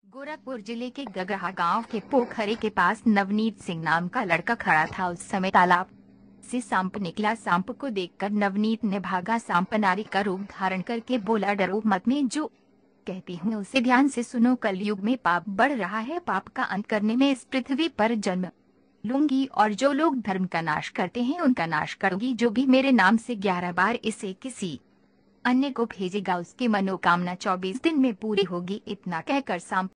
गोरखपुर जिले के गगहा गांव के पोखरे के पास नवनीत सिंह नाम का लड़का खड़ा था। उस समय तालाब से सांप निकला। सांप को देखकर नवनीत ने भागा। सांप नारी का रूप धारण करके बोला, डरो मत, मैं जो कहती हूँ उसे ध्यान से सुनो। कलयुग में पाप बढ़ रहा है, पाप का अंत करने में इस पृथ्वी पर जन्म लूंगी और जो लोग धर्म का नाश करते हैं उनका नाश करूंगी। जो भी मेरे नाम से 11 बार इसे किसी अन्य को भेजेगा उसकी मनोकामना 24 दिन में पूरी होगी। इतना कहकर सांप